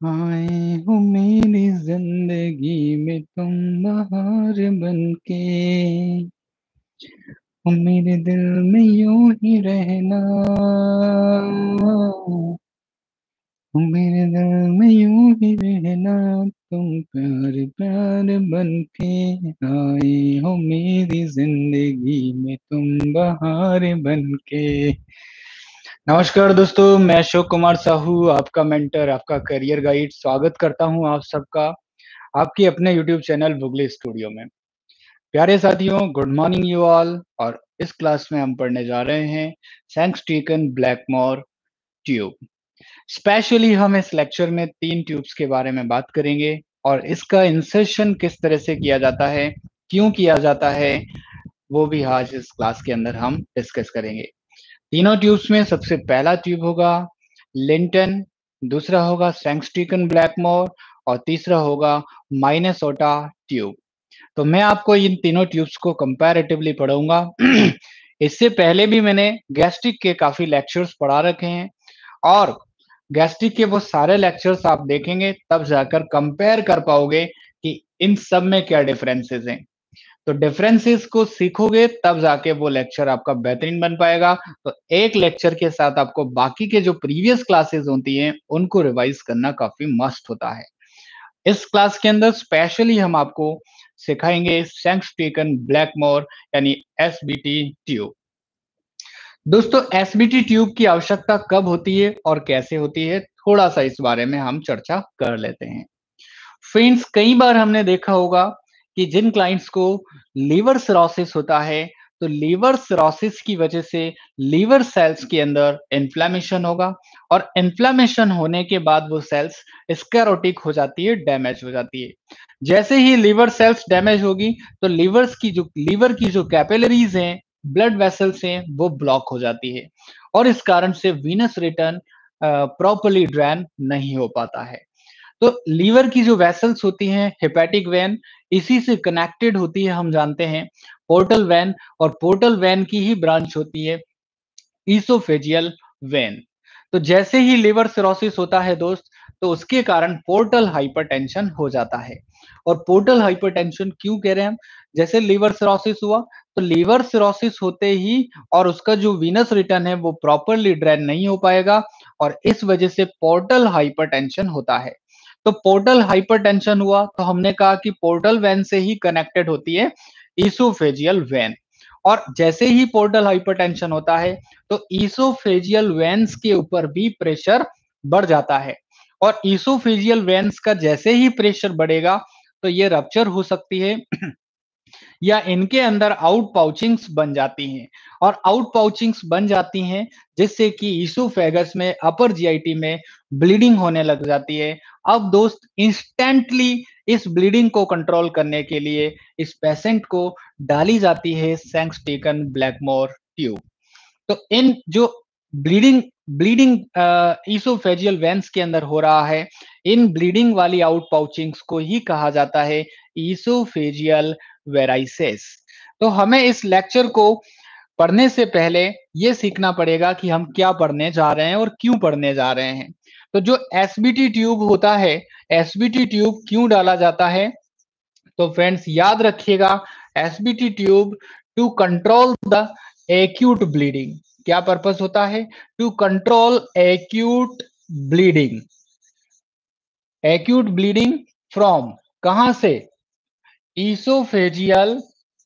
आए हो मेरी जिंदगी में तुम बहार बनके, हो मेरे दिल में यूं ही रहना, हो मेरे दिल में यूं ही रहना, तुम प्यार प्यार बनके, आए हो मेरी जिंदगी में तुम बहार बनके। नमस्कार दोस्तों, मैं अशोक कुमार साहू, आपका मेंटर, आपका करियर गाइड, स्वागत करता हूं आप सबका आपके अपने YouTube चैनल बुगली स्टूडियो में। प्यारे साथियों, गुड मॉर्निंग यू ऑल। और इस क्लास में हम पढ़ने जा रहे हैं सैंक्स टेकन ब्लैकमोर ट्यूब। स्पेशली हम इस लेक्चर में 3 ट्यूब्स के बारे में बात करेंगे और इसका इंसर्शन किस तरह से किया जाता है, क्यों किया जाता है, वो भी आज इस क्लास के अंदर हम डिस्कस करेंगे। तीनों ट्यूब्स में सबसे पहला ट्यूब होगा लिंटन, दूसरा होगा सैंक्सटीकन ब्लैकमोर और तीसरा होगा माइनेसोटा ट्यूब। तो मैं आपको इन तीनों ट्यूब्स को कंपैरेटिवली पढ़ाऊंगा। इससे पहले भी मैंने गैस्ट्रिक के काफी लेक्चर्स पढ़ा रखे हैं और गैस्ट्रिक के वो सारे लेक्चर्स आप देखेंगे तब जाकर कंपेयर कर पाओगे कि इन सब में क्या डिफरेंसेस हैं। तो डिफरेंसेस को सीखोगे तब जाके वो लेक्चर आपका बेहतरीन बन पाएगा। तो एक लेक्चर के साथ आपको बाकी के जो प्रीवियस क्लासेस होती हैं उनको रिवाइज करना काफी मस्त होता है। इस क्लास के अंदर स्पेशली हम आपको सिखाएंगे सैंक्सटीकन ब्लैकमोर यानी एसबीटी ट्यूब। दोस्तों, एसबीटी ट्यूब की आवश्यकता कब होती है और कैसे होती है, थोड़ा सा इस बारे में हम चर्चा कर लेते हैं। फ्रेंड्स, कई बार हमने देखा होगा कि जिन क्लाइंट्स को लीवर सिरोसिस होता है, तो लीवर सिरोसिस की वजह से लीवर सेल्स के अंदर इन्फ्लेमेशन होगा और इन्फ्लेमेशन होने के बाद वो सेल्स स्क्लेरोटिक हो जाती है, डैमेज हो जाती है। जैसे ही लीवर सेल्स डैमेज होगी तो लीवर की जो कैपिलरीज हैं, ब्लड वेसल्स हैं, वो ब्लॉक हो जाती है और इस कारण से वीनस रिटर्न प्रॉपरली ड्रेन नहीं हो पाता है। तो लीवर की जो वेसल्स होती हैं, हेपेटिक वेन, इसी से कनेक्टेड होती है, हम जानते हैं, पोर्टल वेन, और पोर्टल वेन की ही ब्रांच होती है ईसोफेजियल वेन। तो जैसे ही लिवर सिरोसिस होता है दोस्त, तो उसके कारण पोर्टल हाइपरटेंशन हो जाता है। और पोर्टल हाइपरटेंशन क्यों कह रहे हैं हम? जैसे लिवर सिरोसिस हुआ, तो लिवर सिरोसिस होते ही और उसका जो वीनस रिटर्न है वो प्रॉपरली ड्रेन नहीं हो पाएगा और इस वजह से पोर्टल हाइपरटेंशन होता है। तो पोर्टल हाइपरटेंशन हुआ तो हमने कहा कि पोर्टल वेन से ही कनेक्टेड होती है ईसोफेजियल वेन। और जैसे ही पोर्टल हाइपरटेंशन होता है तो ईसोफेजियल वेन्स के ऊपर भी प्रेशर बढ़ जाता है और ईसोफेजियल वेन्स का जैसे ही प्रेशर बढ़ेगा तो ये रप्चर हो सकती है या इनके अंदर आउट पाउचिंग्स बन जाती हैं और आउट पाउचिंग्स बन जाती हैं जिससे कि ईसोफेगस में, अपर जीआईटी में ब्लीडिंग होने लग जाती है। अब दोस्त, इंस्टेंटली इस ब्लीडिंग को कंट्रोल करने के लिए इस पेशेंट को डाली जाती है सैंक्सटीकन ब्लैकमोर ट्यूब। तो इन जो ब्लीडिंग ब्लीडिंग ईसोफेजियल वेन्स के अंदर हो रहा है, इन ब्लीडिंग वाली आउट पाउचिंग्स को ही कहा जाता है ईसोफेजियल वेराइसेस। तो हमें इस लेक्चर को पढ़ने से पहले ये सीखना पड़ेगा कि हम क्या पढ़ने जा रहे हैं और क्यों पढ़ने जा रहे हैं। तो जो एसबीटी ट्यूब होता है, एसबीटी ट्यूब क्यों डाला जाता है? तो फ्रेंड्स याद रखिएगा, SBT tube to control the acute bleeding. क्या पर्पस होता है? To control acute bleeding. Acute bleeding from कहां से? Oesophageal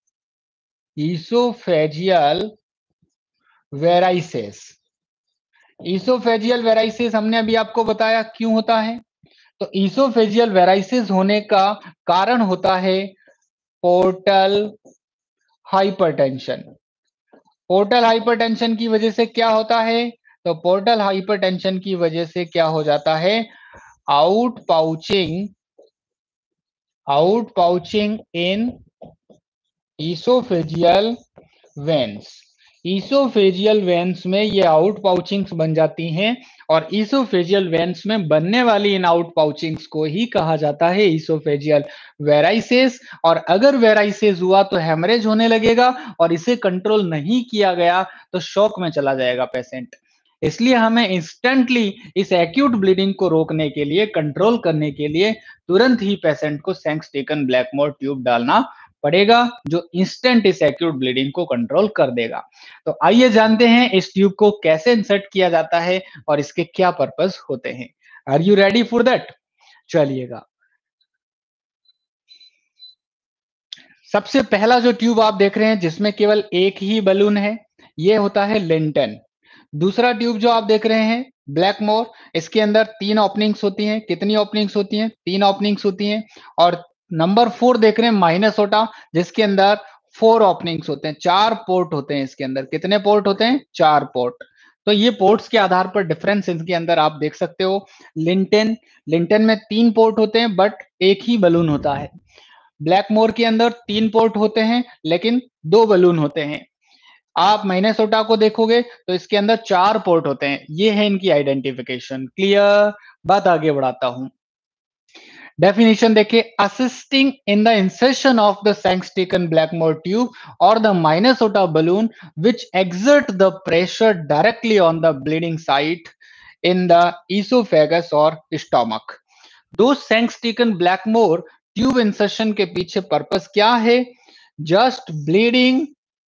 oesophageal varices. Oesophageal varices हमने अभी आपको बताया क्यों होता है। तो ईसोफेजियल वेराइसेस होने का कारण होता है पोर्टल हाइपरटेंशन। पोर्टल हाइपरटेंशन की वजह से क्या होता है? तो पोर्टल हाइपरटेंशन की वजह से क्या हो जाता है? Out pouching in oesophageal veins. Oesophageal veins में ये आउट पाउचिंग्स बन जाती हैं और ईसोफेजियल वेन्स में बनने वाली इन आउट पाउचिंग्स को ही कहा जाता है ईसोफेजियल वेराइसेस। और अगर वेराइसेस हुआ तो हेमरेज होने लगेगा और इसे कंट्रोल नहीं किया गया तो शॉक में चला जाएगा पेशेंट। इसलिए हमें इंस्टेंटली इस एक्यूट ब्लीडिंग को रोकने के लिए, कंट्रोल करने के लिए तुरंत ही पेशेंट को सेंक्सटेकन ब्लैकमोर ट्यूब डालना पड़ेगा, जो इंस्टेंट इस एक्यूट ब्लीडिंग को कंट्रोल कर देगा। तो आइए जानते हैं इस ट्यूब को कैसे इंसर्ट किया जाता है और इसके क्या पर्पस होते हैं। Are you ready for that? चलिएगा। सबसे पहला जो ट्यूब आप देख रहे हैं जिसमें केवल एक ही बलून है, ये होता है लिंटन। दूसरा ट्यूब जो आप देख रहे हैं ब्लैकमोर, इसके अंदर 3 ओपनिंग्स होती हैं। कितनी ओपनिंग्स होती हैं? 3 ओपनिंग्स होती हैं। और नंबर 4 देख रहे हैं माइनेसोटा, जिसके अंदर 4 ओपनिंग्स होते हैं, 4 पोर्ट होते हैं इसके अंदर। कितने पोर्ट होते हैं? 4 पोर्ट। तो ये पोर्ट्स के आधार पर डिफरेंस इनके अंदर आप देख सकते हो। लिंटन लिंटन में 3 पोर्ट होते हैं बट एक ही बलून होता है। ब्लैकमोर के अंदर 3 पोर्ट होते हैं लेकिन 2 बलून होते हैं। आप मिनेसोटा को देखोगे तो इसके अंदर 4 पोर्ट होते हैं। ये है इनकी आइडेंटिफिकेशन। क्लियर? बात आगे बढ़ाता हूं। डेफिनेशन देखिए, assisting in the insertion of the Sengstaken Blakemore tube और the Minnesota balloon which exert the pressure directly on the bleeding site in the esophagus or stomach। दो सेंक्सटेकन ब्लैकमोर ट्यूब इंसर्शन के पीछे purpose क्या है? Just bleeding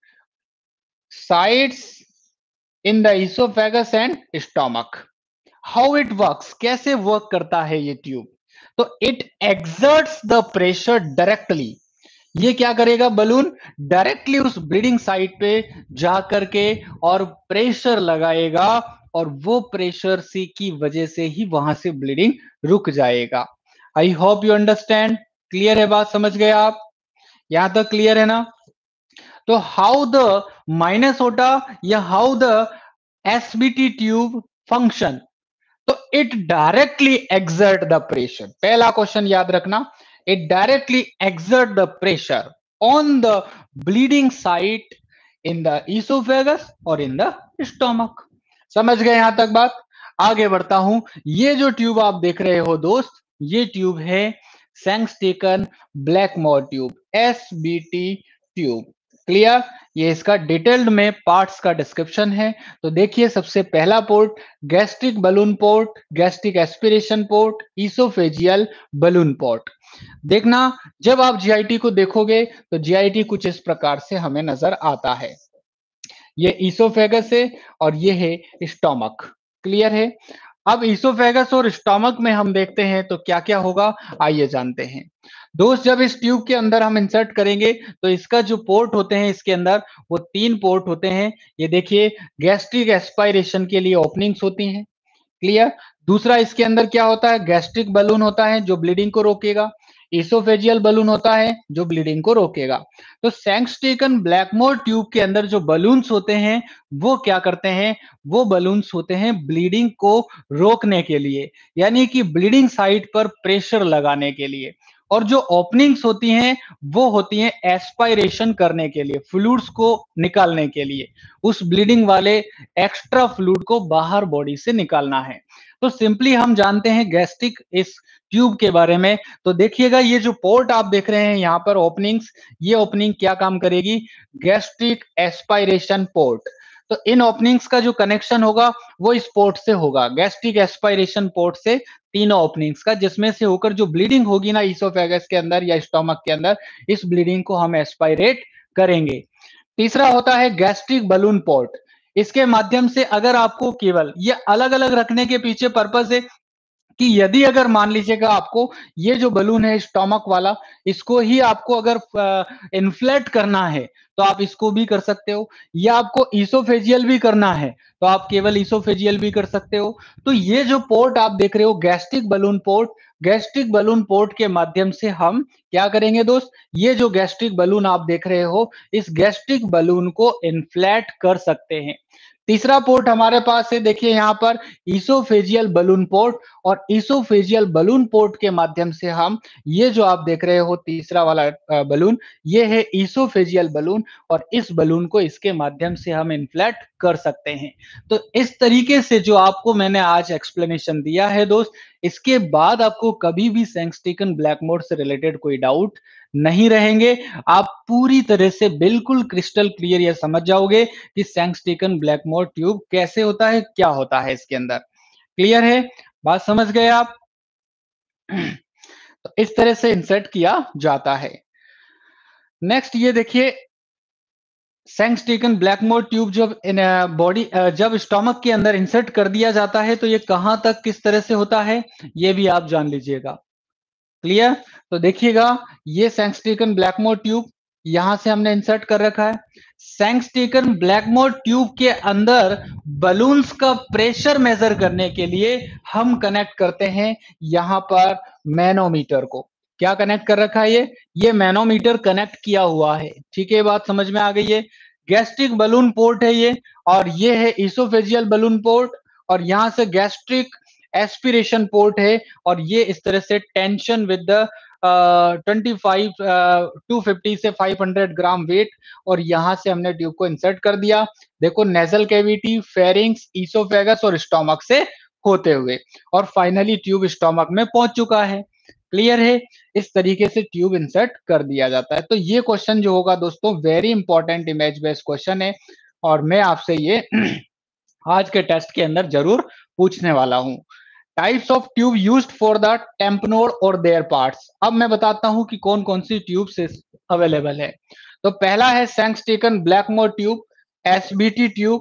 sides in the oesophagus and stomach. How it works, कैसे work करता है ये tube? तो it exerts the pressure directly. ये क्या करेगा? बलून डायरेक्टली उस ब्लीडिंग साइट पे जा करके और प्रेशर लगाएगा, और वो प्रेशर से की वजह से ही वहां से ब्लीडिंग रुक जाएगा। I hope you understand. Clear है बात? समझ गए आप? यहां तक क्लियर है ना? तो हाउ द माइनेसोटा या how the SBT tube function? तो it directly exert the pressure. पहला क्वेश्चन याद रखना, it directly exert the pressure on the bleeding site in the oesophagus और इन द स्टोमक। समझ गए यहां तक बात? आगे बढ़ता हूं। ये जो ट्यूब आप देख रहे हो दोस्त, ये ट्यूब है Sengstaken Blakemore tube, SBT tube. Clear? ये इसका डिटेल्ड में पार्ट्स का डिस्क्रिप्शन है। तो देखिए, सबसे पहला port gastric balloon port, gastric aspiration port, oesophageal balloon port. देखना, जब आप जीआईटी को देखोगे तो जीआईटी कुछ इस प्रकार से हमें नजर आता है। ये इसोफेगस है और ये है स्टोमक। क्लियर है? अब इसोफेगस और स्टोमक में हम देखते हैं तो क्या क्या होगा, आइए जानते हैं। दोस्त, जब इस ट्यूब के अंदर हम इंसर्ट करेंगे तो इसका जो पोर्ट होते हैं इसके अंदर, वो 3 पोर्ट होते हैं। ये देखिए, गैस्ट्रिक एस्पायरेशन के लिए ओपनिंग्स होती हैं। क्लियर? दूसरा, इसके अंदर क्या होता है? गैस्ट्रिक बलून होता है जो ब्लीडिंग को रोकेगा। इसोफेजियल बलून होता है जो ब्लीडिंग को रोकेगा। तो सेंक्सटेकन ब्लैकमोर ट्यूब के अंदर जो बलून्स होते हैं वो क्या करते हैं? वो बलून्स होते हैं ब्लीडिंग को रोकने के लिए, यानी कि ब्लीडिंग साइट पर प्रेशर लगाने के लिए। और जो ओपनिंग्स होती हैं वो होती हैं एस्पायरेशन करने के लिए, फ्लूइड्स को निकालने के लिए। उस ब्लीडिंग वाले एक्स्ट्रा फ्लूइड को बाहर बॉडी से निकालना है। तो सिंपली हम जानते हैं गैस्ट्रिक इस ट्यूब के बारे में। तो देखिएगा, ये जो पोर्ट आप देख रहे हैं यहाँ पर ओपनिंग्स, ये ओपनिंग क्या काम करेगी? Gastric aspiration port. तो इन ओपनिंग्स का जो कनेक्शन होगा वो इस पोर्ट से होगा, गैस्ट्रिक एस्पायरेशन पोर्ट से, तीनों ओपनिंग्स का, जिसमें से होकर जो ब्लीडिंग होगी ना इसोफेगस के अंदर या स्टोमक के अंदर, इस ब्लीडिंग को हम एस्पायरेट करेंगे। तीसरा होता है गैस्ट्रिक बलून पोर्ट। इसके माध्यम से, अगर आपको केवल ये अलग अलग रखने के पीछे पर्पस है कि यदि अगर मान लीजिएगा आपको ये जो बलून है स्टोमक वाला, इसको ही आपको अगर इन्फ्लेट करना है तो आप इसको भी कर सकते हो, या आपको इसोफेजियल भी करना है तो आप केवल इसोफेजियल भी कर सकते हो। तो ये जो पोर्ट आप देख रहे हो gastric balloon port, gastric balloon port के माध्यम से हम क्या करेंगे दोस्त? ये जो गैस्ट्रिक बलून आप देख रहे हो, इस गैस्ट्रिक बलून को इन्फ्लेट कर सकते हैं। तीसरा पोर्ट हमारे पास है, देखिए यहां पर इसोफेजियल बलून पोर्ट। और इसोफेजियल बलून पोर्ट के माध्यम से हम ये जो आप देख रहे हो तीसरा वाला बलून, ये है इसोफेजियल बलून, और इस बलून को इसके माध्यम से हम इन्फ्लेट कर सकते हैं। तो इस तरीके से जो आपको मैंने आज एक्सप्लेनेशन दिया है दोस्त, इसके बाद आपको कभी भी सेंक्सटेकन ब्लैकमोर से रिलेटेड कोई डाउट नहीं रहेंगे। आप पूरी तरह से बिल्कुल क्रिस्टल क्लियर ये समझ जाओगे कि सैंक्सटेकन ब्लैकमोर ट्यूब कैसे होता है, क्या होता है इसके अंदर। क्लियर है, बात समझ गए आप? तो इस तरह से इंसर्ट किया जाता है। नेक्स्ट ये देखिए, सैंक्सटेकन ब्लैकमोर ट्यूब जब बॉडी जब स्टोमक के अंदर इंसर्ट कर दिया जाता है तो ये कहां तक किस तरह से होता है ये भी आप जान लीजिएगा। क्लियर? तो देखिएगा, ये सैंक्सटेकन ब्लैकमोर ट्यूब यहां से हमने इंसर्ट कर रखा है। सैंक्सटेकन ब्लैकमोर ट्यूब के अंदर बलून्स का प्रेशर मेजर करने के लिए हम कनेक्ट करते हैं यहां पर मैनोमीटर को। क्या कनेक्ट कर रखा है ये मैनोमीटर कनेक्ट किया हुआ है। ठीक है, बात समझ में आ गई है। गैस्ट्रिक बलून पोर्ट है ये, और ये है इसोफेजियल बलून पोर्ट, और यहां से गैस्ट्रिक एस्पिरेशन पोर्ट है, और ये इस तरह से टेंशन विद द 25 250 से 500 ग्राम वेट, और यहां से हमने ट्यूब को इंसर्ट कर दिया। देखो, नेजल कैविटी, फेरिंग्स, ईसोफेगस और स्टोमक से होते हुए, और फाइनली ट्यूब स्टोमक में पहुंच चुका है। क्लियर है? इस तरीके से ट्यूब इंसर्ट कर दिया जाता है। तो ये क्वेश्चन जो होगा दोस्तों, very important image based question है, और मैं आपसे ये आज के टेस्ट के अंदर जरूर पूछने वाला हूं। Types of tube used for the tamponade और देयर पार्ट्स। अब मैं बताता हूं कि कौन कौन सी ट्यूब से अवेलेबल है। तो पहला है Sengstaken Blakemore tube, SBT tube.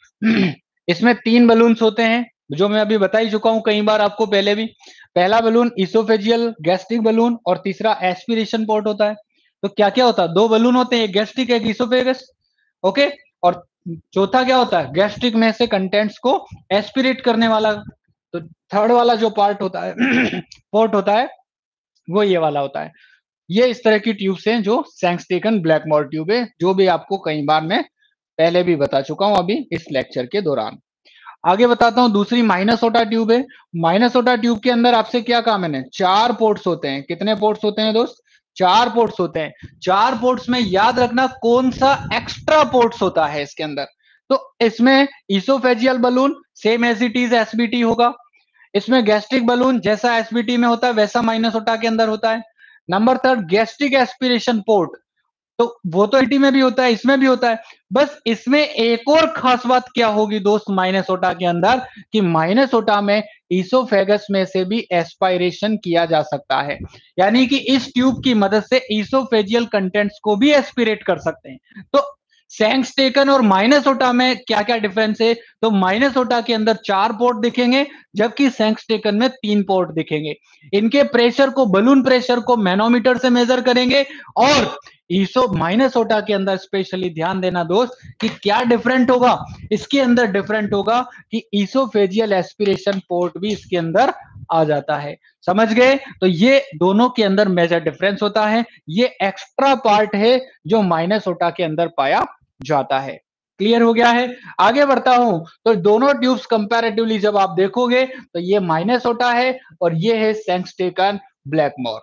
इसमें 3 बलून्स होते हैं, जो मैं अभी बता ही चुका हूं कई बार आपको पहले भी। पहला बलून इसोफेजियल गैस्ट्रिक बलून, और तीसरा एस्पिरेशन पोर्ट होता है। तो क्या क्या होता है, 2 बलून होते हैं, एक गैस्ट्रिक एक इसोफेगस। ओके, और चौथा क्या होता है, गैस्ट्रिक में से कंटेंट्स को एस्पिरेट करने वाला। तो थर्ड वाला जो पार्ट होता है पोर्ट होता है, वो ये वाला होता है। ये इस तरह की ट्यूब से जो सैंक्सटेकन ब्लैकमोर ट्यूब है, जो भी आपको कई बार मैं पहले भी बता चुका हूं अभी इस लेक्चर के दौरान। आगे बताता हूं, दूसरी माइनसोटा ट्यूब है। माइनसोटा ट्यूब के अंदर आपसे क्या काम है, 4 पोर्ट्स होते हैं। कितने पोर्ट्स होते हैं दोस्त? 4 पोर्ट्स होते हैं। 4 पोर्ट्स में याद रखना कौन सा एक्स्ट्रा पोर्ट्स होता है इसके अंदर। तो इसमें oesophageal balloon same as it is SBT होगा। इसमें गैस्ट्रिक बलून जैसा एसबीटी में होता है वैसा माइनसोटा के अंदर होता है। Number third, gastric aspiration port, तो वो तो एटी में भी होता है, इसमें भी होता है। बस इसमें एक और खास बात क्या होगी दोस्त माइनेसोटा के अंदर, कि माइनेसोटा में ईसोफेगस में से भी एस्पायरेशन किया जा सकता है। यानी कि इस ट्यूब की मदद से ईसोफेजियल कंटेंट्स को भी एस्पिरेट कर सकते हैं। तो सैंक्सटेकन और माइनेसोटा में क्या क्या डिफरेंस है, तो माइनेसोटा के अंदर 4 पोर्ट दिखेंगे, जबकि सैंक्सटेकन में 3 पोर्ट दिखेंगे। इनके प्रेशर को, बलून प्रेशर को मैनोमीटर से मेजर करेंगे, और ईसो माइनेसोटा के अंदर स्पेशली ध्यान देना दोस्त कि क्या डिफरेंट होगा, इसके अंदर डिफरेंट होगा कि ईसोफेजियल एस्पिरेशन पोर्ट भी इसके अंदर आ जाता है। समझ गए? तो ये दोनों के अंदर मेजर डिफरेंस होता है। ये एक्स्ट्रा पार्ट है जो माइनेसोटा के अंदर पाया जाता है। क्लियर हो गया है? आगे बढ़ता हूं, तो दोनों ट्यूब्स कंपैरेटिवली जब आप देखोगे तो ये माइनेसोटा है और ये है सैंक्सटेकन ब्लैकमोर।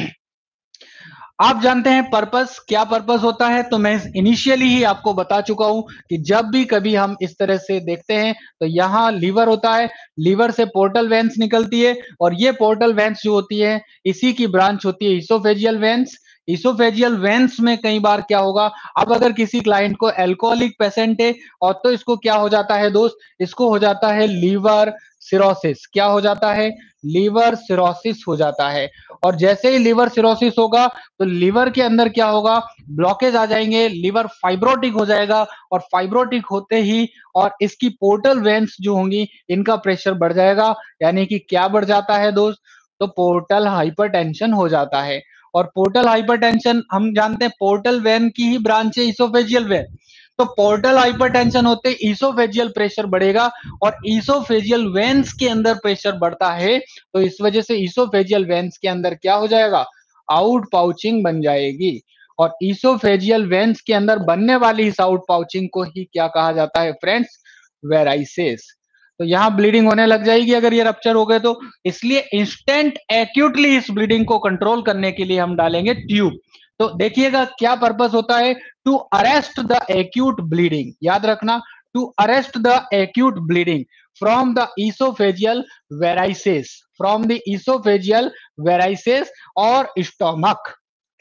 आप जानते हैं पर्पस, क्या पर्पस होता है, तो मैं इनिशियली ही आपको बता चुका हूं कि जब भी कभी हम इस तरह से देखते हैं तो यहां लीवर होता है, लीवर से पोर्टल वेन्स निकलती है, और ये पोर्टल वेन्स जो होती है इसी की ब्रांच होती है इसोफेजियल वेन्स। इसोफेजियल वेन्स में कई बार क्या होगा, अब अगर किसी क्लाइंट को एल्कोहलिक पेशेंट है और तो इसको क्या हो जाता है दोस्त, इसको हो जाता है लीवर सिरोसिस। क्या हो जाता है? लीवर सिरोसिस हो जाता है। और जैसे ही लीवर सिरोसिस होगा तो लीवर के अंदर क्या होगा, ब्लॉकेज आ जाएंगे, लीवर फाइब्रोटिक हो जाएगा, और फाइब्रोटिक होते ही और इसकी पोर्टल वेन्स जो होंगी इनका प्रेशर बढ़ जाएगा। यानी कि क्या बढ़ जाता है दोस्त, तो पोर्टल हाइपरटेंशन हो जाता है। और पोर्टल हाइपरटेंशन हम जानते हैं पोर्टल वेन की ही ब्रांच है इसोफेजियल वेन। तो पोर्टल हाइपरटेंशन होते इसोफेजियल प्रेशर बढ़ेगा, और इसोफेजियल वेन्स के अंदर प्रेशर बढ़ता है, तो इस वजह से इसोफेजियल वेन्स के अंदर क्या हो जाएगा, आउट पाउचिंग बन जाएगी। और इसोफेजियल वेन्स के अंदर बनने वाली इस आउट पाउचिंग को ही क्या कहा जाता है फ्रेंड्स, वेराइसिस। तो यहां ब्लीडिंग होने लग जाएगी अगर ये रप्चर हो गए तो। इसलिए इंस्टेंट एक्यूटली इस ब्लीडिंग को कंट्रोल करने के लिए हम डालेंगे ट्यूब। तो देखिएगा क्या पर्पस होता है, to arrest the acute bleeding. याद रखना, to arrest the acute bleeding from the oesophageal varices, from the oesophageal varices और स्टोमक।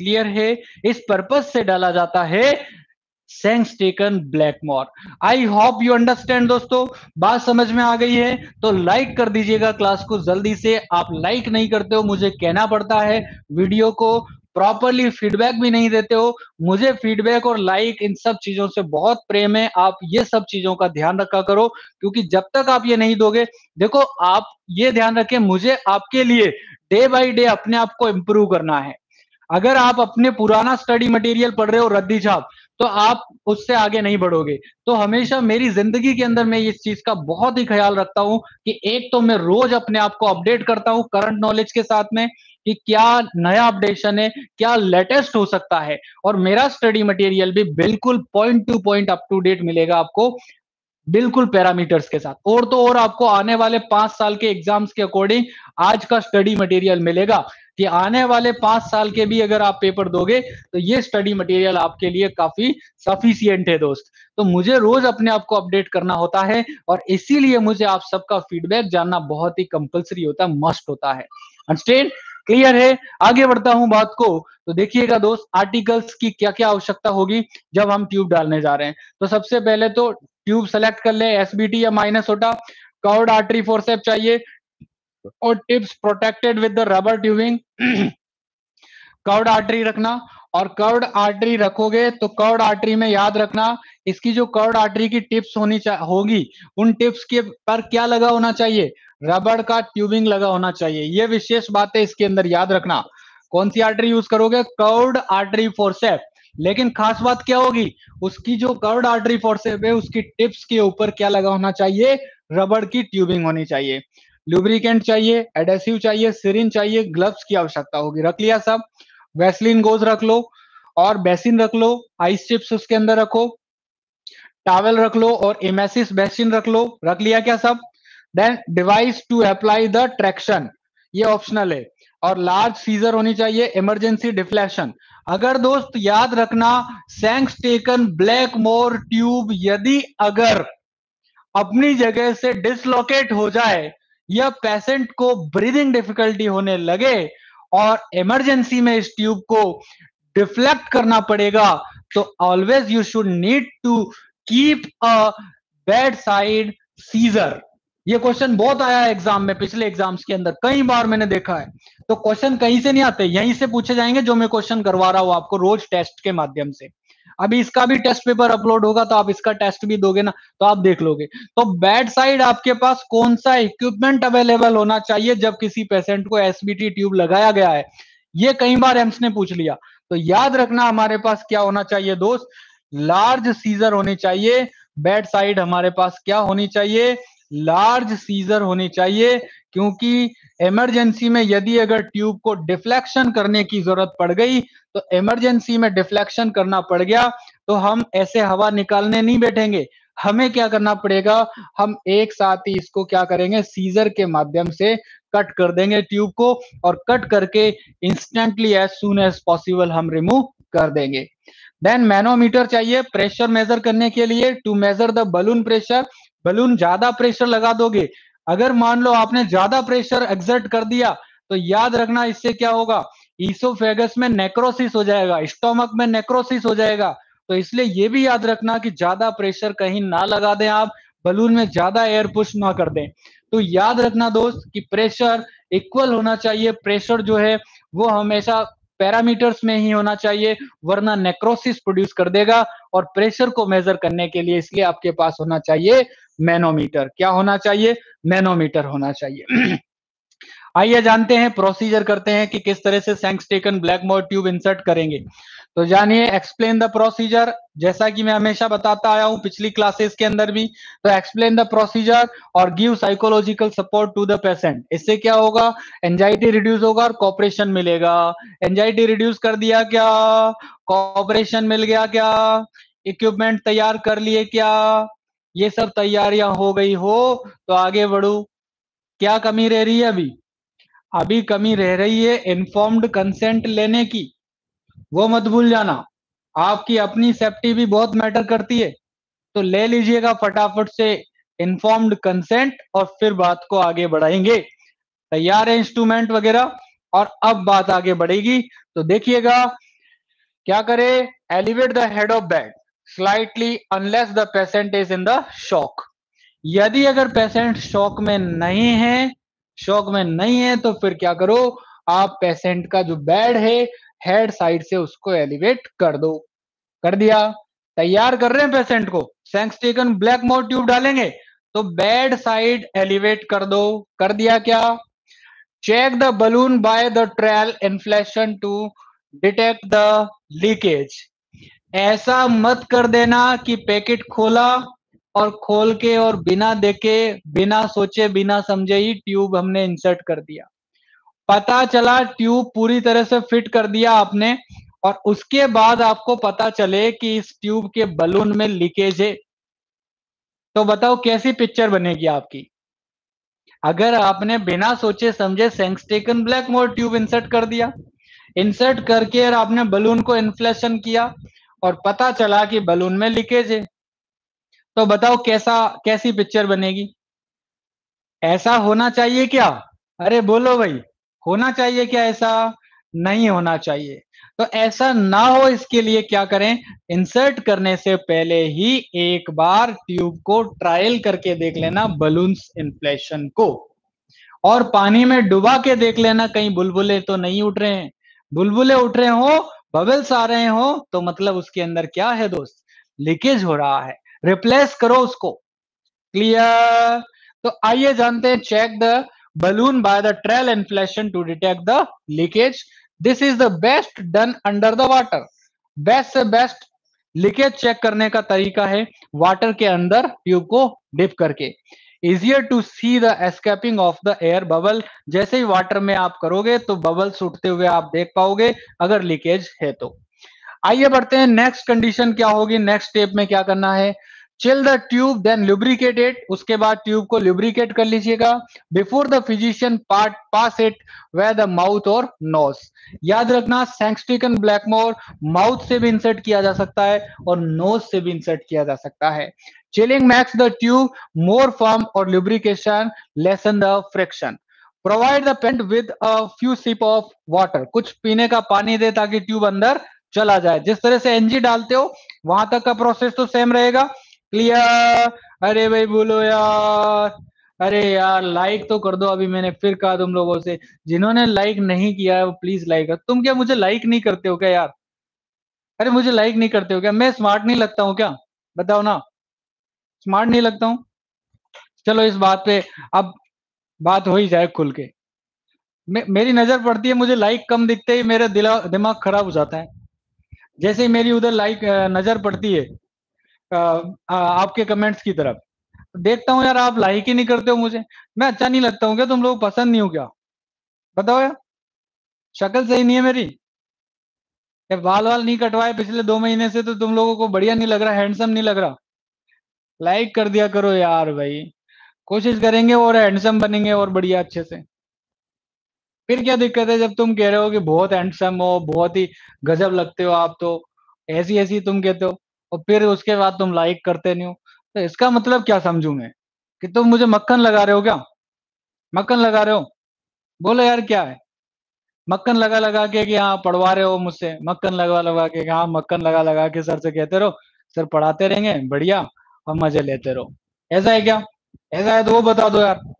क्लियर है? इस पर्पज से डाला जाता है Sengstaken Blakemore. I hope you understand दोस्तों, बात समझ में आ गई है? तो लाइक कर दीजिएगा क्लास को जल्दी से। आप लाइक नहीं करते हो, मुझे कहना पड़ता है, वीडियो को प्रॉपरली फीडबैक भी नहीं देते हो। मुझे फीडबैक और लाइक इन सब चीजों से बहुत प्रेम है, आप ये सब चीजों का ध्यान रखा करो, क्योंकि जब तक आप ये नहीं दोगे, देखो आप ये ध्यान रखें, मुझे आपके लिए डे बाय डे अपने आप को इंप्रूव करना है। अगर आप अपने पुराना स्टडी मटेरियल पढ़ रहे हो रद्दी छाप, तो आप उससे आगे नहीं बढ़ोगे। तो हमेशा मेरी जिंदगी के अंदर मैं इस चीज का बहुत ही ख्याल रखता हूं कि एक तो मैं रोज अपने आप को अपडेट करता हूं करंट नॉलेज के साथ में, कि क्या नया अपडेशन है, क्या लेटेस्ट हो सकता है, और मेरा स्टडी मटेरियल भी बिल्कुल point to point up to date मिलेगा आपको, बिल्कुल पैरामीटर्स के साथ। और तो और आपको आने वाले 5 साल के एग्जाम्स के अकॉर्डिंग आज का स्टडी मटेरियल मिलेगा, कि आने वाले 5 साल के भी अगर आप पेपर दोगे तो ये स्टडी मटेरियल आपके लिए काफी सफिशियंट है दोस्त। तो मुझे रोज अपने आप को अपडेट करना होता है, और इसीलिए मुझे आप सबका फीडबैक जानना बहुत ही कंपलसरी होता है, मस्ट होता है। अंडरस्टैंड? क्लियर है? आगे बढ़ता हूं बात को। तो देखिएगा दोस्त, आर्टिकल्स की क्या क्या आवश्यकता होगी जब हम ट्यूब डालने जा रहे हैं। तो सबसे पहले तो ट्यूब सेलेक्ट कर ले, एसबीटी या माइनसोटा। कर्व्ड आर्टरी फोर्सेप चाहिए, और tips protected with the rubber tubing. Curved artery रखना, और कर्व्ड आर्टरी रखोगे तो कर्व्ड आर्टरी में याद रखना, इसकी जो कर्व्ड आर्टरी की टिप्स होगी, उन टिप्स के पर क्या लगा होना चाहिए? रबड़ का ट्यूबिंग लगा होना चाहिए। ये विशेष बातें इसके अंदर याद रखना। कौन सी आर्टरी यूज करोगे? Curved artery forcep. लेकिन खास बात क्या होगी? उसकी जो कर्व्ड आर्टरी फोर्सेप है, उसकी टिप्स के ऊपर क्या लगा होना चाहिए? रबड़ की ट्यूबिंग होनी चाहिए। लुब्रिकेंट चाहिए, एडेसिव चाहिए, सिरिंज चाहिए, ग्लव्स की आवश्यकता होगी। रख लिया सब? वैसलीन गोज रख लो, और बेसिन रख लो, आइस चिप्स उसके अंदर रखो, टॉवल रख लो, और इमेसिस बेसिन रख लो। रख लिया क्या सब? Then device to apply the traction, ये ऑप्शनल है। और लार्ज सीजर होनी चाहिए, इमरजेंसी डिफ्लेक्शन। अगर दोस्त याद रखना, सेंगस्टेकन ब्लैकमोर ट्यूब यदि अगर अपनी जगह से डिसलोकेट हो जाए, या पेशेंट को ब्रीदिंग डिफिकल्टी होने लगे, और इमरजेंसी में इस ट्यूब को डिफ्लेक्ट करना पड़ेगा, तो always you should need to keep a bed side scissor. ये क्वेश्चन बहुत आया है एग्जाम में, पिछले एग्जाम्स के अंदर कई बार मैंने देखा है। तो क्वेश्चन कहीं से नहीं आते, यहीं से पूछे जाएंगे, जो मैं क्वेश्चन करवा रहा हूं आपको रोज टेस्ट के माध्यम से। अभी इसका भी टेस्ट पेपर अपलोड होगा, तो आप इसका टेस्ट भी दोगे ना, तो आप देख लोगे। तो बेड साइड आपके पास कौन सा इक्विपमेंट अवेलेबल होना चाहिए जब किसी पेशेंट को एसबीटी ट्यूब लगाया गया है? ये कई बार एम्स ने पूछ लिया। तो याद रखना, हमारे पास क्या होना चाहिए दोस्त? लार्ज सीजर होनी चाहिए। बेड साइड हमारे पास क्या होनी चाहिए? लार्ज सीजर होनी चाहिए, क्योंकि इमरजेंसी में यदि अगर ट्यूब को डिफ्लेक्शन करने की जरूरत पड़ गई, तो इमरजेंसी में डिफ्लेक्शन करना पड़ गया, तो हम ऐसे हवा निकालने नहीं बैठेंगे। हमें क्या करना पड़ेगा? हम एक साथ ही इसको क्या करेंगे? सीजर के माध्यम से कट कर देंगे ट्यूब को, और कट करके instantly as soon as possible हम रिमूव कर देंगे। देन मैनोमीटर चाहिए प्रेशर मेजर करने के लिए, to measure the balloon pressure. Balloon ज्यादा प्रेशर लगा दोगे, अगर मान लो आपने ज्यादा प्रेशर एक्सर्ट कर दिया, तो याद रखना इससे क्या होगा? ईसोफेगस में नेक्रोसिस हो जाएगा, स्टोमक में नेक्रोसिस हो जाएगा। तो इसलिए ये भी याद रखना कि ज्यादा प्रेशर कहीं ना लगा दें आप, बलून में ज्यादा एयर पुश ना कर दें। तो याद रखना दोस्त कि प्रेशर इक्वल होना चाहिए, प्रेशर जो है वो हमेशा पैरामीटर्स में ही होना चाहिए, वरना नेक्रोसिस प्रोड्यूस कर देगा। और प्रेशर को मेजर करने के लिए इसलिए आपके पास होना चाहिए मैनोमीटर। क्या होना चाहिए? मैनोमीटर होना चाहिए। आइए जानते हैं, प्रोसीजर करते हैं कि किस तरह से सेंगस्टेकन ब्लैकमोर ट्यूब इंसर्ट करेंगे। तो जानिए, एक्सप्लेन द प्रोसीजर। जैसा कि मैं हमेशा बताता आया हूं पिछली क्लासेस के अंदर भी, तो एक्सप्लेन द प्रोसीजर और give psychological support to the patient. इससे क्या होगा? एंजाइटी रिड्यूस होगा और कॉपरेशन मिलेगा। एंजाइटी रिड्यूस कर दिया क्या? कॉपरेशन मिल गया क्या? इक्विपमेंट तैयार कर लिए क्या? ये सब तैयारियां हो गई हो तो आगे बढ़ू। क्या कमी रह रही है अभी? अभी कमी रह रही है इन्फॉर्म्ड कंसेंट लेने की, वो मत भूल जाना। आपकी अपनी सेफ्टी भी बहुत मैटर करती है, तो ले लीजिएगा फटाफट से इन्फॉर्म्ड कंसेंट, और फिर बात को आगे बढ़ाएंगे। तैयार है इंस्ट्रूमेंट वगैरह? और अब बात आगे बढ़ेगी। तो देखिएगा, क्या करे? Elevate the head of bed slightly unless the patient is in the shock. यदि अगर पेशेंट शॉक में नहीं है तो फिर क्या करो? आप पेशेंट का जो बेड है हेड साइड से उसको एलिवेट कर दो। कर दिया? तैयार कर रहे हैं पेशेंट को, सेंक्सटेकन ब्लैक मोर ट्यूब डालेंगे तो बेड साइड एलिवेट कर दो। कर दिया क्या? Check the balloon by the trial inflation to detect the leakage. ऐसा मत कर देना कि पैकेट खोला और खोल के और बिना देखे, बिना सोचे, बिना समझे ही ट्यूब हमने इंसर्ट कर दिया। पता चला ट्यूब पूरी तरह से फिट कर दिया आपने और उसके बाद आपको पता चले कि इस ट्यूब के बलून में लीकेज है, तो बताओ कैसी पिक्चर बनेगी आपकी? अगर आपने बिना सोचे समझे Sengstaken Blakemore tube insert कर दिया, इंसर्ट करके और आपने बलून को इन्फ्लेशन किया और पता चला कि बलून में लीकेज है, तो बताओ कैसी पिक्चर बनेगी? ऐसा होना चाहिए क्या? अरे बोलो भाई, होना चाहिए क्या ऐसा? नहीं होना चाहिए। तो ऐसा ना हो इसके लिए क्या करें? इंसर्ट करने से पहले ही एक बार ट्यूब को ट्रायल करके देख लेना, बलून्स इन्फ्लेशन को, और पानी में डुबा के देख लेना कहीं बुलबुले तो नहीं उठ रहे हैं। बुलबुले उठ रहे हो, बबल्स आ रहे हो, तो मतलब उसके अंदर क्या है दोस्त? लीकेज हो रहा है। रिप्लेस करो उसको। क्लियर? तो आइए जानते हैं, check the balloon by the trial inflation to detect the leakage. This is the best done under the water. Best से बेस्ट लीकेज चेक करने का तरीका है वाटर के अंदर ट्यूब को डिप करके। Easier to see the escaping of the air bubble. जैसे ही वाटर में आप करोगे तो बबल्स उठते हुए आप देख पाओगे अगर लीकेज है तो। आइए बढ़ते हैं, नेक्स्ट कंडीशन क्या होगी, नेक्स्ट स्टेप में क्या करना है? Chill the tube then lubricate it. उसके बाद ट्यूब को लुब्रिकेट कर लीजिएगा। Before the physician pass it via the mouth और नोज। याद रखना, सेंक्सटेकन ब्लैकमोर माउथ से भी इंसर्ट किया जा सकता है और नोज से भी इंसर्ट किया जा सकता है। Chilling makes the tube more firm और lubrication lessens the friction. Provide the patient with a few sip of water. कुछ पीने का पानी दे ताकि ट्यूब अंदर चला जाए। जिस तरह से एनजी डालते हो वहां तक का प्रोसेस तो सेम रहेगा। क्लियर? अरे भाई बोलो यार। अरे यार लाइक तो कर दो। अभी मैंने फिर कहा तुम लोगों से, जिन्होंने लाइक नहीं किया है वो प्लीज लाइक कर। तुम क्या मुझे लाइक नहीं करते हो क्या यार? अरे मुझे लाइक नहीं करते हो क्या? मैं स्मार्ट नहीं लगता हूँ क्या? बताओ ना, स्मार्ट नहीं लगता हूँ? चलो इस बात पे अब बात हो ही जाए खुल के। मेरी नजर पड़ती है, मुझे लाइक कम दिखते ही मेरा दिमाग खराब हो जाता है। जैसे ही मेरी उधर लाइक नजर पड़ती है आपके कमेंट्स की तरफ, देखता हूँ यार आप लाइक ही नहीं करते हो मुझे। मैं अच्छा नहीं लगता हूँ क्या? तुम लोग पसंद नहीं हो क्या? बताओ यार, शक्ल सही नहीं है मेरी? ये बाल वाल नहीं कटवाए पिछले 2 महीने से तो तुम लोगों को बढ़िया नहीं लग रहा, हैंडसम नहीं लग रहा? लाइक कर दिया करो यार भाई। कोशिश करेंगे और हैंडसम बनेंगे और बढ़िया अच्छे से। फिर क्या दिक्कत है जब तुम कह रहे हो कि बहुत हैंडसम हो, बहुत ही गजब लगते हो आप तो, ऐसी ऐसी तुम कहते हो, और फिर उसके बाद तुम लाइक करते नहीं हो, तो इसका मतलब क्या समझू मैं? कि तुम मुझे मक्खन लगा रहे हो क्या? मक्खन लगा रहे हो? बोलो यार क्या है? मक्खन लगा लगा के कि हाँ पढ़वा रहे हो मुझसे, मक्खन लगा लगा के कि हाँ मक्खन लगा लगा के सर से कहते रहो, सर पढ़ाते रहेंगे बढ़िया और मजे लेते रहो। ऐसा है क्या? ऐसा है तो वो बता दो यार।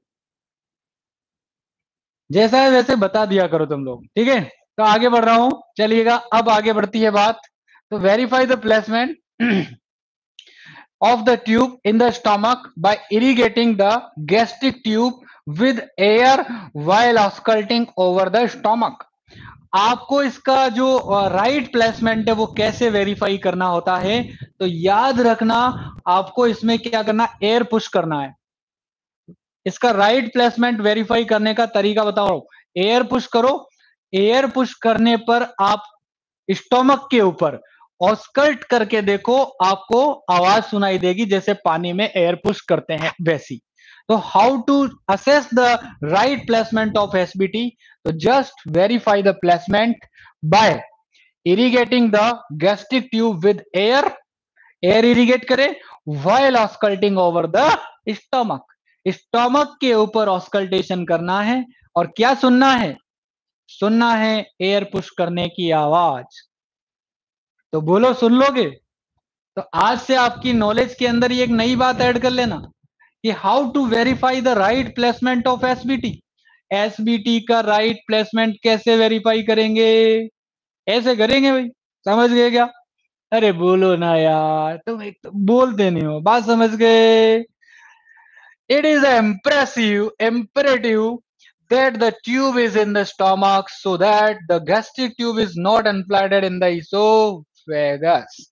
जैसा है वैसे बता दिया करो तुम लोग, ठीक है? तो आगे बढ़ रहा हूं, चलिएगा अब आगे बढ़ती है बात। तो verify the placement of the tube in the stomach by irrigating the gastric tube with air while ausculting over the stomach। आपको इसका जो राइट प्लेसमेंट है वो कैसे वेरीफाई करना होता है? तो याद रखना, आपको इसमें क्या करना, एयर पुश करना है। इसका राइट प्लेसमेंट वेरीफाई करने का तरीका बताओ। एयर पुश करो। एयर पुश करने पर आप स्टोमक के ऊपर ऑस्कल्ट करके देखो, आपको आवाज सुनाई देगी जैसे पानी में एयर पुश करते हैं वैसी। तो how to assess the right placement of SBT? तो just verify the placement by irrigating the gastric tube with air. Air irrigate करे while auscultating over the stomach. Stomach के ऊपर ऑस्कल्टेशन करना है और क्या सुनना है? सुनना है एयर पुश करने की आवाज। तो बोलो सुन लोगे? तो आज से आपकी नॉलेज के अंदर ये एक नई बात ऐड कर लेना कि how to verify the right placement of SBT. SBT का राइट प्लेसमेंट कैसे वेरीफाई करेंगे? ऐसे करेंगे भाई। समझ गए क्या? अरे बोलो ना यार, तुम एक तो बोलते नहीं हो, बात समझ गए? It is imperative that the tube is in the stomach so that the gastric tube is not inflated in the esophagus.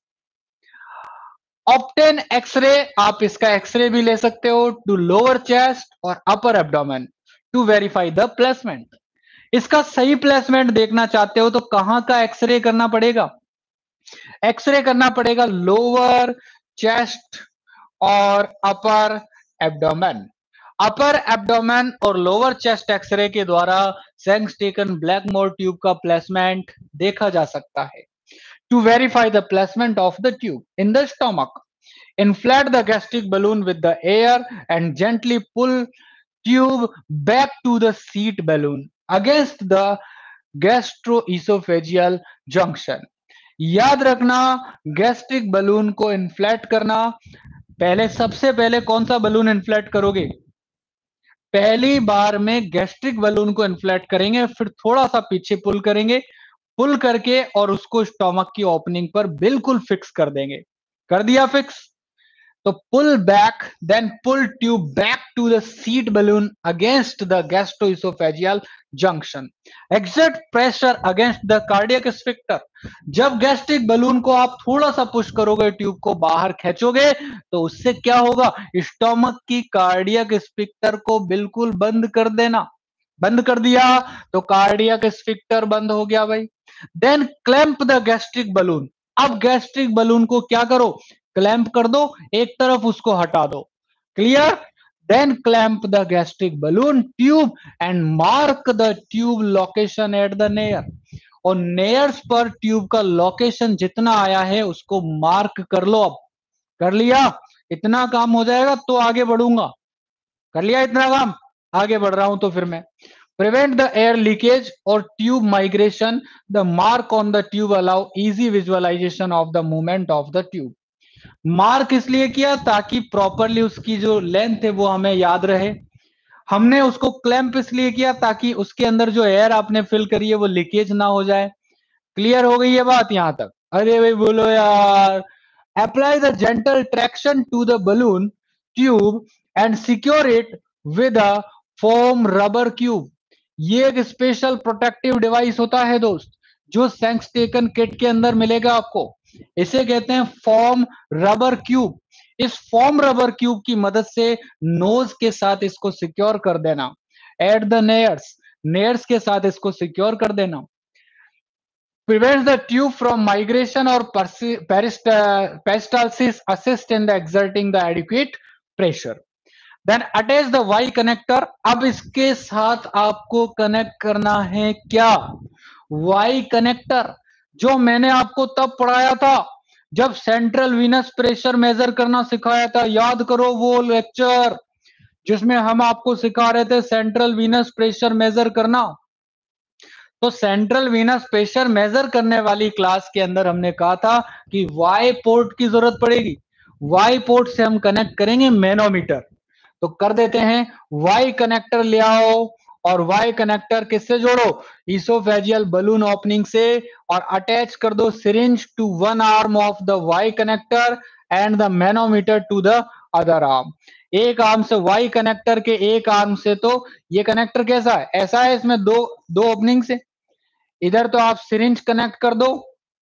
Obtain x ray, आप इसका एक्सरे भी ले सकते हो टू लोअर चेस्ट और upper abdomen to verify the placement. इसका सही placement देखना चाहते हो तो कहां का एक्सरे करना पड़ेगा? एक्सरे करना पड़ेगा लोअर चेस्ट और अपर एब्डोमेन। अपर एब्डोमेन और लोअर चेस्ट एक्सरे के द्वारा सेंगस्टेकन ब्लैकमोर ट्यूब का प्लेसमेंट देखा जा सकता है। To verify the placement of the tube in the stomach, inflate the gastric balloon with the air and gently pull tube back to the seat balloon against the gastroesophageal junction। याद रखना, gastric balloon को inflate करना, पहले सबसे पहले कौन सा balloon inflate करोगे? पहली बार में गैस्ट्रिक बलून को इन्फ्लेट करेंगे, फिर थोड़ा सा पीछे पुल करेंगे, पुल करके और उसको स्टोमक की ओपनिंग पर बिल्कुल फिक्स कर देंगे। कर दिया फिक्स? तो pull back, then pull tube back to the seat balloon against the gastroesophageal junction. Exert pressure against the cardiac sphincter. जब गैस्ट्रिक बलून को आप थोड़ा सा पुश करोगे, ट्यूब को बाहर खींचोगे, तो उससे क्या होगा? स्टोमक की कार्डियक स्फिंक्टर को बिल्कुल बंद कर देना। बंद कर दिया तो कार्डियक स्फिंक्टर बंद हो गया भाई। Then clamp the gastric balloon. अब गैस्ट्रिक बलून को क्या करो? क्लैंप कर दो, एक तरफ उसको हटा दो। Clear? Then clamp the gastric balloon tube and mark the tube location at the nare. और नेयर्स पर ट्यूब का लोकेशन जितना आया है उसको मार्क कर लो। अब कर लिया? इतना काम हो जाएगा तो आगे बढ़ूंगा। कर लिया इतना काम? आगे बढ़ रहा हूं तो फिर मैं prevent the air leakage or tube migration, the mark on the tube allow easy visualization of the movement of the tube। Mark इसलिए किया ताकि प्रॉपरली उसकी जो लेंथ है वो हमें याद रहे। हमने उसको क्लैंप इसलिए किया ताकि उसके अंदर जो एयर आपने फिल करी है वो लीकेज ना हो जाए। क्लियर हो गई ये बात यहां तक? अरे भाई बोलो यार। Apply the gentle traction to the balloon tube and secure it with a foam rubber cube. ये एक स्पेशल प्रोटेक्टिव डिवाइस होता है दोस्त, जो सेंगस्टेकन किट के अंदर मिलेगा आपको। इसे कहते हैं फॉर्म रबर क्यूब। इस फॉर्म रबर क्यूब की मदद से नोज के साथ इसको सिक्योर कर देना। एट द नेयर्स, नेयर्स के साथ इसको सिक्योर कर देना। prevents the tube from migration or peristalsis, assist in the exerting the adequate pressure। Then attach the Y connector. अब इसके साथ आपको कनेक्ट करना है क्या? वाई कनेक्टर, जो मैंने आपको तब पढ़ाया था जब सेंट्रल वीनस प्रेशर मेजर करना सिखाया था। याद करो वो लेक्चर जिसमें हम आपको सिखा रहे थे सेंट्रल वीनस प्रेशर मेजर करना। तो सेंट्रल वीनस प्रेशर मेजर करने वाली क्लास के अंदर हमने कहा था कि वाई पोर्ट की जरूरत पड़ेगी। वाई पोर्ट से हम कनेक्ट करेंगे मैनोमीटर। तो कर देते हैं, वाई कनेक्टर ले आओ और वाई कनेक्टर किससे जोड़ो? इसोफेजियल बलून ओपनिंग से, और अटैच कर दो syringe to one arm of the Y connector and the manometer to the other arm. एक आर्म से वाई कनेक्टर के एक आर्म से, तो ये कनेक्टर कैसा है? ऐसा है, इसमें दो दो ओपनिंग से। इधर तो आप सिरिंज कनेक्ट कर दो,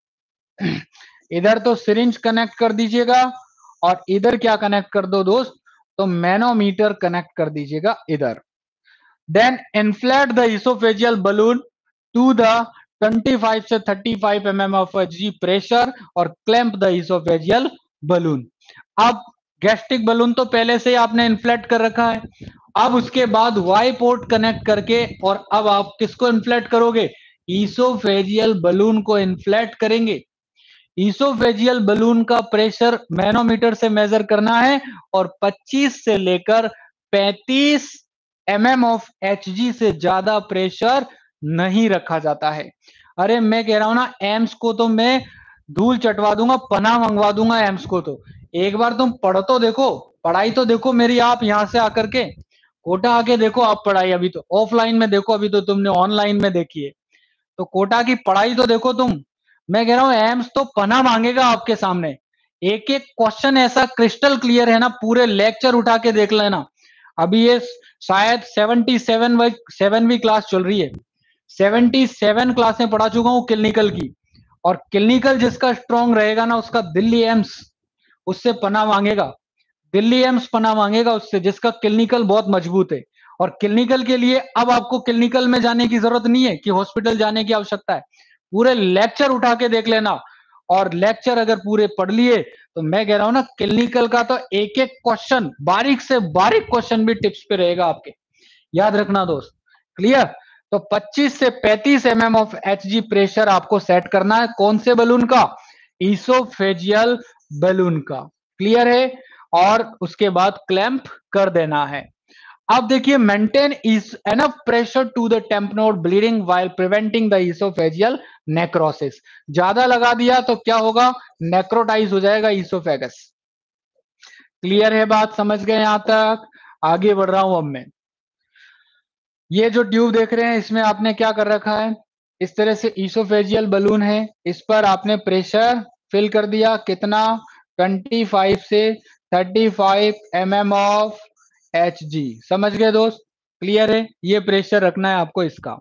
इधर तो सिरिंज कनेक्ट कर दीजिएगा, और इधर क्या कनेक्ट कर दो दोस्त? तो मैनोमीटर कनेक्ट कर दीजिएगा इधर। Then inflate the esophageal balloon to the 25 से 35 mm ऑफ जी प्रेशर और क्लैंप द इसोफेजियल बलून। अब गैस्ट्रिक बलून तो पहले से ही आपने इन्फ्लेट कर रखा है। अब उसके बाद वाई पोर्ट कनेक्ट करके, और अब आप किसको इन्फ्लेट करोगे? इसोफेजियल बलून को इन्फ्लेट करेंगे। इसोफेजियल बलून का प्रेशर मैनोमीटर से मेजर करना है, और 25 से लेकर 35 mm ऑफ एचजी से ज्यादा प्रेशर नहीं रखा जाता है। अरे मैं कह रहा हूं ना, एम्स को तो मैं धूल चटवा दूंगा, पनाह मंगवा दूंगा एम्स को। तो एक बार तुम पढ़ तो देखो, पढ़ाई तो देखो मेरी, आप यहां से आकर के कोटा आके देखो आप पढ़ाई। अभी तो ऑफलाइन में देखो, अभी तो तुमने ऑनलाइन में देखी है, तो कोटा की पढ़ाई तो देखो तुम। मैं कह रहा हूं एम्स तो पना मांगेगा आपके सामने। एक एक क्वेश्चन ऐसा क्रिस्टल क्लियर है ना, पूरे लेक्चर उठा के देख लेना। अभी ये शायद 77वीं क्लास चल रही है, 77 क्लासें पढ़ा चुका हूं क्लिनिकल की। और क्लिनिकल जिसका स्ट्रांग रहेगा ना, उसका दिल्ली एम्स उससे पना मांगेगा। दिल्ली एम्स पना मांगेगा उससे, जिसका क्लिनिकल बहुत मजबूत है। और क्लिनिकल के लिए अब आपको क्लिनिकल में जाने की जरूरत नहीं है कि हॉस्पिटल जाने की आवश्यकता है। पूरे लेक्चर उठा के देख लेना, और लेक्चर अगर पूरे पढ़ लिए तो मैं कह रहा हूं ना, क्लिनिकल का तो एक एक क्वेश्चन, बारीक से बारीक क्वेश्चन भी टिप्स पे रहेगा आपके। याद रखना दोस्त। क्लियर? तो 25 से 35 ऑफ एचजी प्रेशर आपको सेट करना है। कौन से बलून का? ईसोफेजियल बलून का। क्लियर है? और उसके बाद क्लैंप कर देना है। अब देखिए, maintain is enough pressure to the tamponade bleeding while preventing the esophageal necrosis. ज्यादा लगा दिया तो क्या होगा? नेक्रोटाइज हो जाएगा ईसोफेगस। क्लियर है बात? समझ गए यहां तक? आगे बढ़ रहा हूं अब मैं। ये जो ट्यूब देख रहे हैं, इसमें आपने क्या कर रखा है? इस तरह से ईसोफेजियल बलून है, इस पर आपने प्रेशर फिल कर दिया। कितना? 25 से 35 ऑफ एच जी। समझ गए दोस्त? क्लियर है? ये प्रेशर रखना है आपको इसका।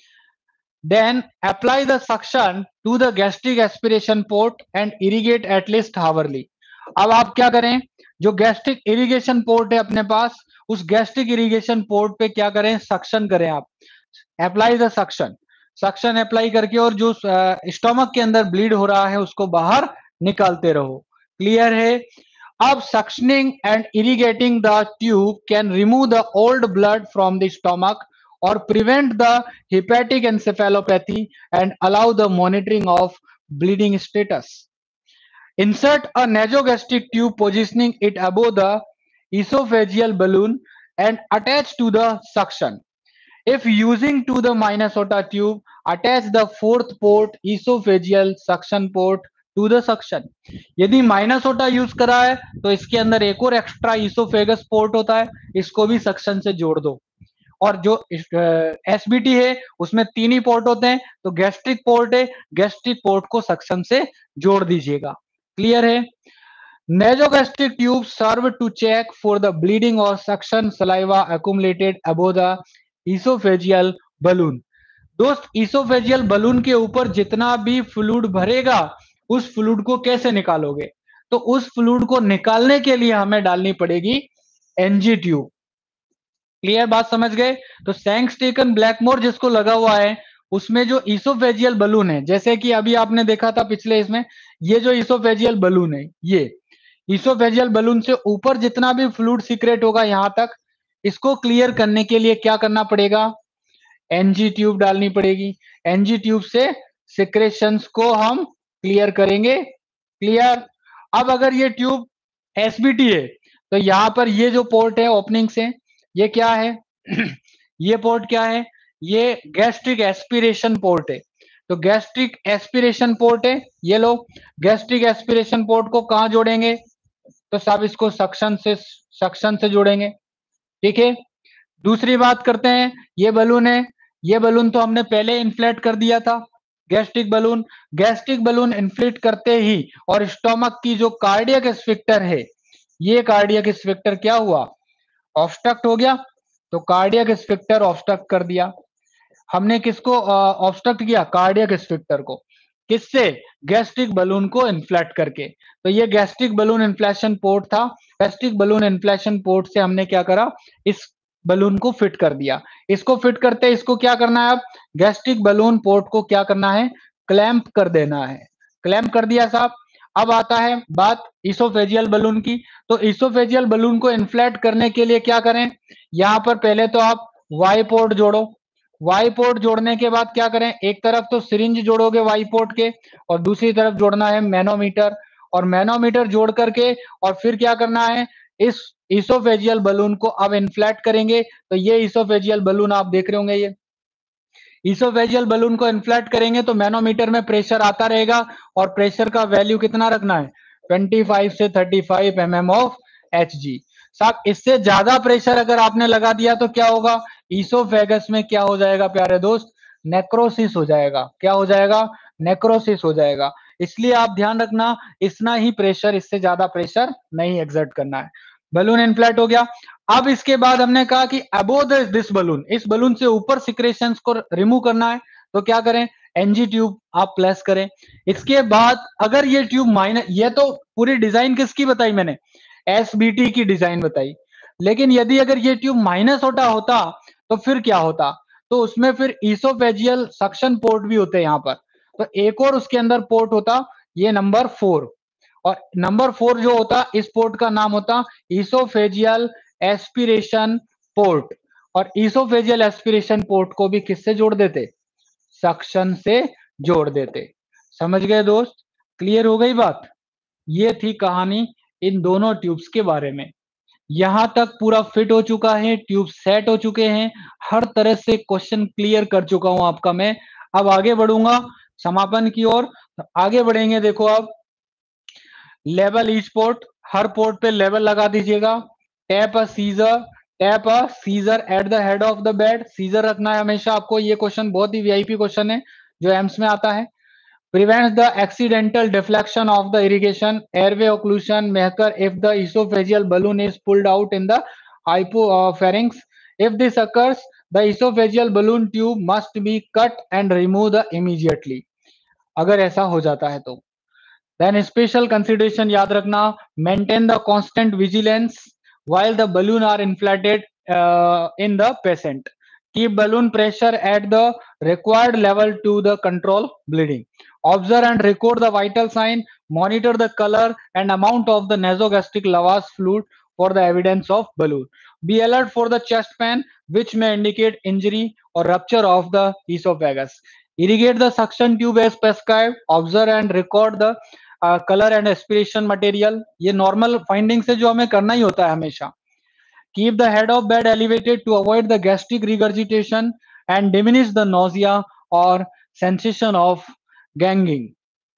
Then apply the suction to the gastric aspiration port and irrigate at least hourly. अब आप क्या करें? जो गैस्ट्रिक इरिगेशन पोर्ट है अपने पास, उस गैस्ट्रिक इरिगेशन पोर्ट पे क्या करें? सक्शन करें आप। Apply the suction. Suction apply करके, और जो स्टोमक के अंदर ब्लीड हो रहा है उसको बाहर निकालते रहो। क्लियर है? अब suctioning and irrigating the tube can remove the old blood from the stomach और prevent the hepatic encephalopathy and allow the monitoring of bleeding status. Insert a nasogastric tube positioning it above the esophageal balloon and attach to the suction. If using to the Minnesota tube, attach the fourth port esophageal suction port to the suction. यदि माइनासोटा use करा है तो इसके अंदर एक और extra oesophagus port होता है, इसको भी सक्शन से जोड़ दो। और जो एसबीटी है उसमें 3 ही पोर्ट होते हैं, तो गैस्ट्रिक पोर्ट है, गैस्ट्रिक पोर्ट को सक्शन से जोड़ दीजिएगा। क्लियर है? Nasogastric tube serve to check for the bleeding or suction saliva accumulated above the esophageal balloon. दोस्त, इसोफेजियल बलून के ऊपर जितना भी फ्लूइड भरेगा, उस फ्लूइड को कैसे निकालोगे? तो उस फ्लूइड को निकालने के लिए हमें डालनी पड़ेगी एनजी ट्यूब। क्लियर बात? समझ गए? तो सैंक्सटेकन ब्लैकमोर जिसको लगा हुआ है, उसमें जो इसोफेजियल बलून है, जैसे कि अभी आपने देखा था पिछले इसमें, ये जो इसोफेजियल बलून है, ये इसोफेजियल बलून से ऊपर जितना भी फ्लूइड सीक्रेट होगा यहां तक, इसको क्लियर करने के लिए क्या करना पड़ेगा? एनजी ट्यूब डालनी पड़ेगी। एनजी ट्यूब से सिक्रेशंस को हम क्लियर करेंगे। क्लियर? अब अगर ये ट्यूब एसबीटी है, तो यहां पर ये जो पोर्ट है ओपनिंग से, ये क्या है? ये पोर्ट क्या है? ये गैस्ट्रिक एस्पिरेशन पोर्ट है। तो गैस्ट्रिक एस्पिरेशन पोर्ट है, ये लो। गैस्ट्रिक एस्पिरेशन पोर्ट को कहां जोड़ेंगे? तो साहब इसको सक्शन से जोड़ेंगे। ठीक है? दूसरी बात करते हैं, ये बलून है, ये बलून तो हमने पहले इन्फ्लेट कर दिया था, gastric balloon. Gastric balloon inflate करते ही और स्टोमक की जो कार्डियक स्फिक्टर है, ये कार्डियक स्फिक्टर क्या हुआ? ऑब्स्ट्रक्ट हो गया। तो कार्डियक स्फिक्टर ऑब्स्ट्रक्ट कर दिया। हमने किसको ऑब्स्ट्रक्ट किया? कार्डियक स्फिक्टर को। किससे? गैस्ट्रिक बलून को इन्फ्लेट करके। तो ये गैस्ट्रिक बलून इन्फ्लेशन पोर्ट था। गैस्ट्रिक बलून इन्फ्लेशन पोर्ट से हमने क्या करा? इस बलून को फिट कर दिया। इसको फिट करते इसको क्या करना है? अब गैस्ट्रिक बलून पोर्ट को क्या करना है? क्लैंप कर देना है। क्लैंप कर दिया साहब। अब आता है बात इसोफेजियल बलून की। तो इसोफेजियल बलून को इन्फ्लेट करने के लिए क्या करें? यहां पर पहले तो आप वाई पोर्ट जोड़ो। वाई पोर्ट जोड़ने के बाद क्या करें? एक तरफ तो सिरिंज जोड़ोगे वाई पोर्ट के, और दूसरी तरफ जोड़ना है मैनोमीटर। और मैनोमीटर जोड़ करके और फिर क्या करना है? इस इसोफेजियल बलून को अब इन्फ्लेट करेंगे। तो ये इसोफेजियल बलून आप देख रहे होंगे, ईसोफेजियल बलून को इन्फ्लेट करेंगे तो मैनोमीटर में प्रेशर आता रहेगा और प्रेशर का वैल्यू कितना रखना है, 25 से 35 mm ऑफ Hg। साहब इससे ज्यादा प्रेशर अगर आपने लगा दिया तो क्या होगा, ईसोफेगस में क्या हो जाएगा प्यारे दोस्त, नेक्रोसिस हो जाएगा। क्या हो जाएगा, नेक्रोसिस हो जाएगा। इसलिए आप ध्यान रखना, इतना ही प्रेशर, इससे ज्यादा प्रेशर नहीं एक्सर्ट करना है। बलून इन्फ्लेट हो गया। अब इसके बाद हमने कहा कि अबोव दिस बलून, इस बलून से ऊपर सिक्रेशंस को रिमूव करना है तो क्या करें, एनजी ट्यूब आप प्लेस करें। इसके बाद अगर ये ट्यूब माइनस, ये तो पूरी डिजाइन किसकी बताई मैंने, एसबीटी की डिजाइन बताई, लेकिन यदि अगर ये ट्यूब माइनस होता तो फिर क्या होता, तो उसमें फिर ईसोफेजियल सक्शन पोर्ट भी होते हैं यहां पर, तो एक और उसके अंदर पोर्ट होता, ये नंबर 4, और नंबर 4 जो होता, इस पोर्ट का नाम होता ईसोफेजियल एस्पिरेशन पोर्ट। और ईसोफेजियल एस्पिरेशन पोर्ट को भी किससे जोड़ देते, सक्शन से जोड़ देते। समझ गए दोस्त, क्लियर हो गई बात। ये थी कहानी इन दोनों ट्यूब्स के बारे में। यहां तक पूरा फिट हो चुका है, ट्यूब सेट हो चुके हैं, हर तरह से क्वेश्चन क्लियर कर चुका हूं आपका मैं। अब आगे बढ़ूंगा समापन की ओर। आगे बढ़ेंगे, देखो अब लेवल ईच पोर्ट, हर पोर्ट पे लेवल लगा दीजिएगा। Tape a scissor, tape a scissor at the head of the bed, scissor रखना है हमेशा आपको। ये क्वेश्चन बहुत ही वीआईपी क्वेश्चन है जो एम्स में आता है। prevents the accidental deflection of the irrigation, airway occlusion may occur if the esophageal balloon is pulled out in the hypopharynx. If this occurs, the esophageal balloon tube must be cut and removed immediately. अगर ऐसा हो जाता है तो then special consideration याद रखना, maintain the constant vigilance while the balloon are inflated in the patient. Keep balloon pressure at the required level to the control bleeding. Observe and record the vital sign. Monitor the color and amount of the nasogastric lavage fluid for the evidence of balloon. Be alert for the chest pain, which may indicate injury or rupture of the esophagus. Irrigate the suction tube as prescribed. Observe and record the colour and aspiration material, ये normal finding से जो हमें करना ही होता है हमेशा। Keep the head of bed elevated to avoid the gastric regurgitation and diminish the nausea और sensation of gagging.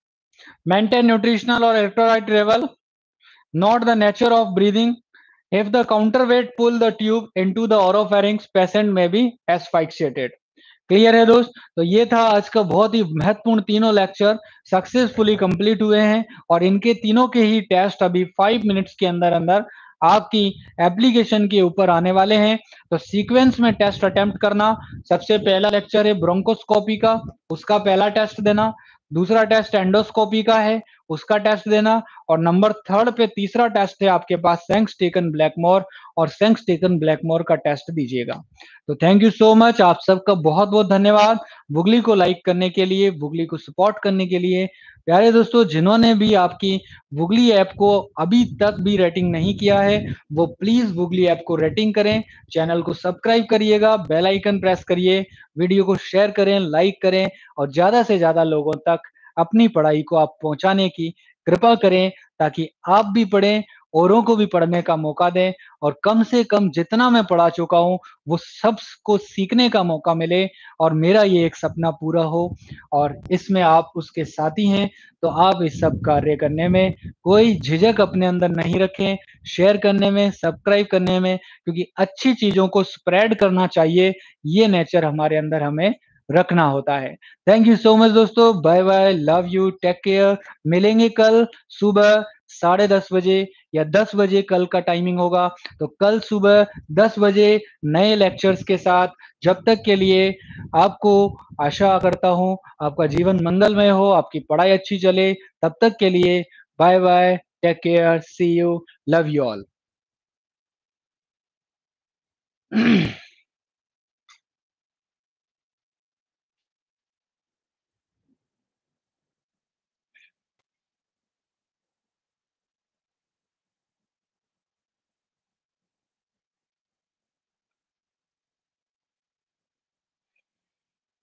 Maintain nutritional और electrolyte level, note the nature of breathing. If the counterweight pull the tube into the oropharynx, patient may be asphyxiated. Clear है दोस्त, तो ये था आज का बहुत ही महत्वपूर्ण तीनों लेक्चर सक्सेसफुली कंप्लीट हुए हैं और इनके तीनों के ही टेस्ट अभी 5 मिनट्स के अंदर अंदर आपकी एप्लीकेशन के ऊपर आने वाले हैं। तो सीक्वेंस में टेस्ट अटेम्प्ट करना, सबसे पहला लेक्चर है ब्रोंकोस्कोपी का, उसका पहला टेस्ट देना। दूसरा टेस्ट एंडोस्कोपी का है, उसका टेस्ट देना। और नंबर 3 पे तीसरा टेस्ट है आपके पास सेंक्स टेकन ब्लैकमोर, और सेंक्स टेकन ब्लैकमोर का टेस्ट दीजिएगा। तो थैंक यू सो मच, आप सबका बहुत बहुत धन्यवाद बुगली को लाइक करने के लिए, बुगली को सपोर्ट करने के लिए। प्यारे दोस्तों, जिन्होंने भी आपकी बुगली ऐप को अभी तक भी रेटिंग नहीं किया है, वो प्लीज बुगली ऐप को रेटिंग करें, चैनल को सब्सक्राइब करिएगा, बेल आइकन प्रेस करिए, वीडियो को शेयर करें, लाइक करें और ज्यादा से ज्यादा लोगों तक अपनी पढ़ाई को आप पहुंचाने की कृपा करें, ताकि आप भी पढ़ें, औरों को भी पढ़ने का मौका दें, और कम से कम जितना मैं पढ़ा चुका हूं वो सबको सीखने का मौका मिले, और मेरा ये एक सपना पूरा हो। और इसमें आप उसके साथी हैं, तो आप इस सब कार्य करने में कोई झिझक अपने अंदर नहीं रखें, शेयर करने में, सब्सक्राइब करने में, क्योंकि अच्छी चीजों को स्प्रेड करना चाहिए, ये नेचर हमारे अंदर हमें रखना होता है। थैंक यू सो मच दोस्तों, bye bye, love you, take care. मिलेंगे कल सुबह 10:30 बजे या 10 बजे, कल का टाइमिंग होगा, तो कल सुबह 10 बजे नए लेक्चर्स के साथ। जब तक के लिए आपको आशा करता हूं आपका जीवन मंगलमय हो, आपकी पढ़ाई अच्छी चले। तब तक के लिए bye bye, take care, see you, love you all.